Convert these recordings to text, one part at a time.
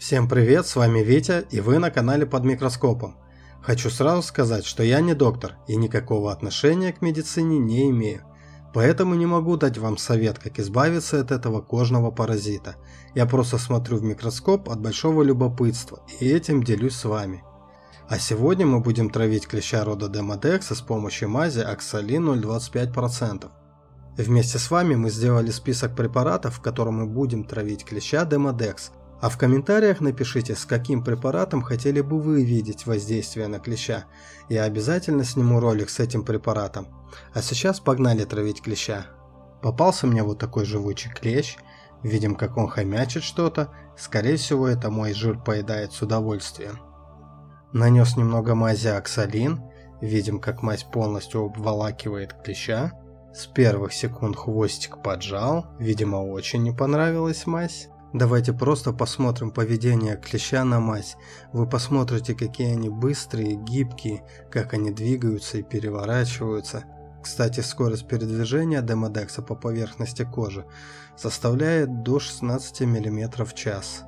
Всем привет, с вами Витя, и вы на канале Под микроскопом. Хочу сразу сказать, что я не доктор и никакого отношения к медицине не имею. Поэтому не могу дать вам совет, как избавиться от этого кожного паразита. Я просто смотрю в микроскоп от большого любопытства и этим делюсь с вами. А сегодня мы будем травить клеща рода Demodex с помощью мази Oxalin 0,25%. Вместе с вами мы сделали список препаратов, в котором мы будем травить клеща Demodex. А в комментариях напишите, с каким препаратом хотели бы вы видеть воздействие на клеща. Я обязательно сниму ролик с этим препаратом. А сейчас погнали травить клеща. Попался мне вот такой живучий клещ. Видим, как он хомячит что-то. Скорее всего, это мой жир поедает с удовольствием. Нанес немного мази Oxalin. Видим, как мазь полностью обволакивает клеща. С первых секунд хвостик поджал. Видимо, очень не понравилась мазь. Давайте просто посмотрим поведение клеща на мазь. Вы посмотрите, какие они быстрые, гибкие, как они двигаются и переворачиваются. Кстати, скорость передвижения Demodex по поверхности кожи составляет до 16 мм в час.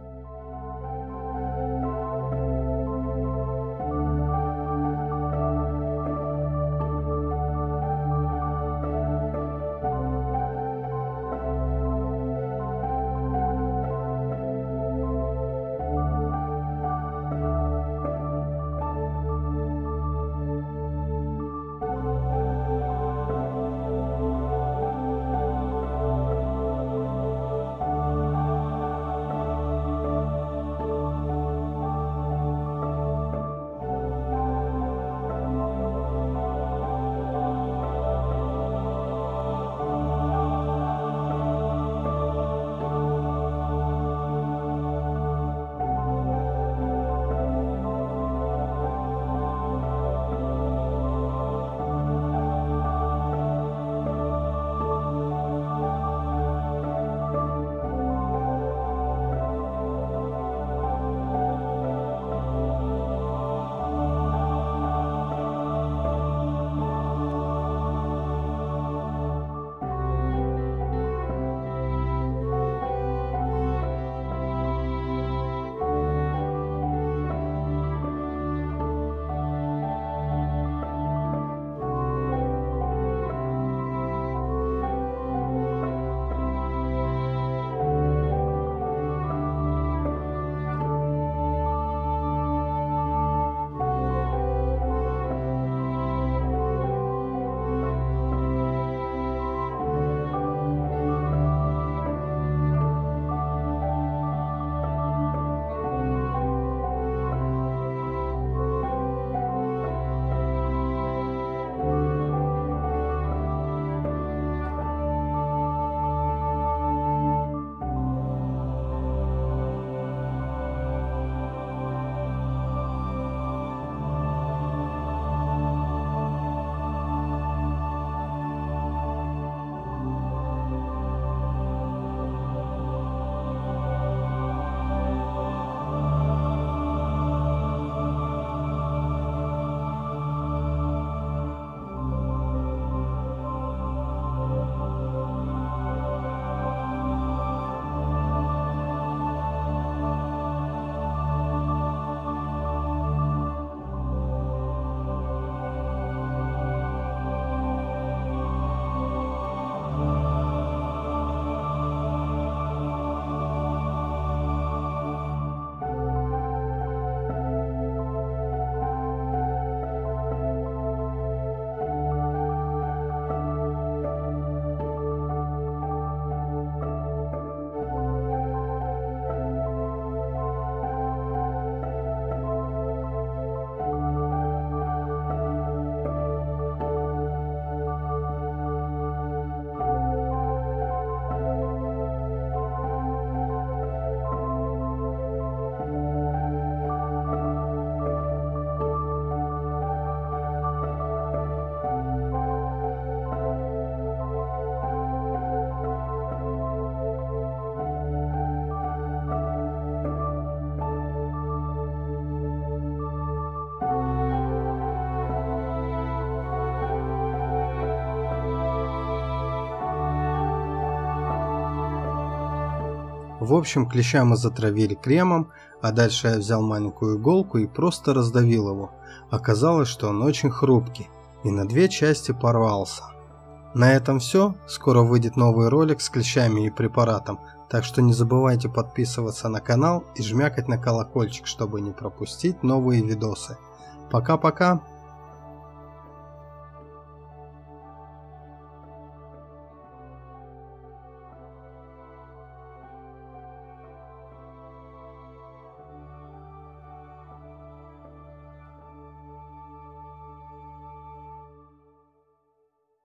В общем, клеща мы затравили кремом, а дальше я взял маленькую иголку и просто раздавил его. Оказалось, что он очень хрупкий и на 2 части порвался. На этом все. Скоро выйдет новый ролик с клещами и препаратом, так что не забывайте подписываться на канал и жмякать на колокольчик, чтобы не пропустить новые видосы. Пока-пока!